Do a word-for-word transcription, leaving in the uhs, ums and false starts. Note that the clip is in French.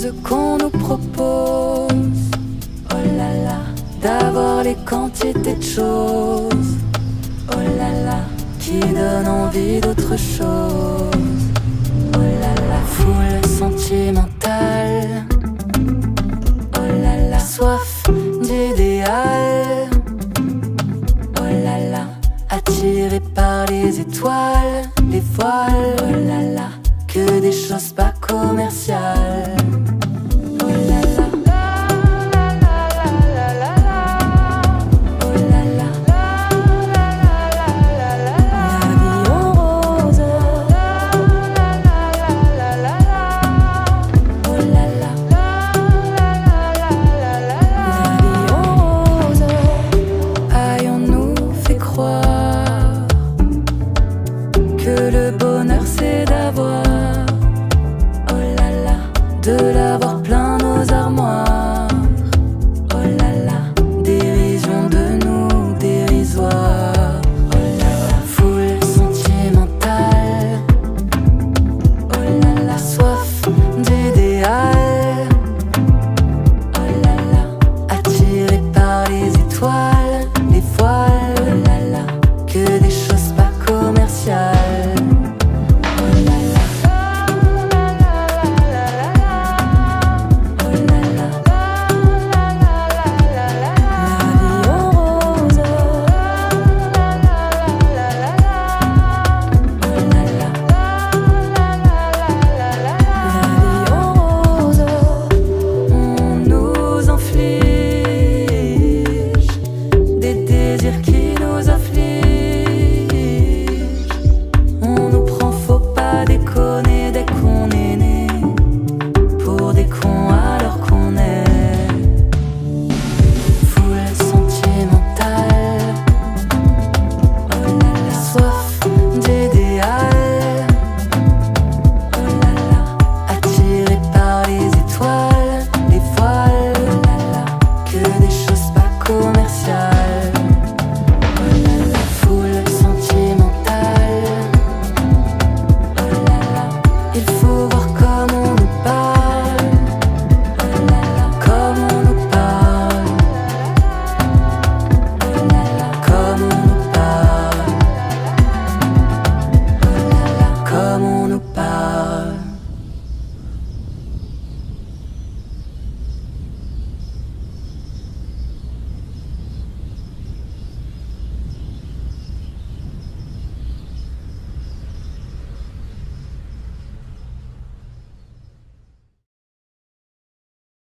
chose qu'on nous propose. Oh là là, d'avoir les quantités de choses. Oh là là, qui donne envie d'autre chose. Oh là là, foule sentimentale. Oh là là, soif d'idéal. Oh là là, attiré par les étoiles, les voiles. Oh là là, que des choses pas commerciales. Oh là là, oh là là, la vie en rose. Oh là là, la vie en rose. Aïe, on nous fait croire que le bonheur c'est d'avoir, de l'avoir plein nos armoires. Oh là là, dérision de nous dérisoire. Oh là là, foule sentimentale. Oh là là, soif d'idéal. Oh là là, attiré par les étoiles, les voiles. Oh là là, que des choses pas commerciales. Comme on nous parle.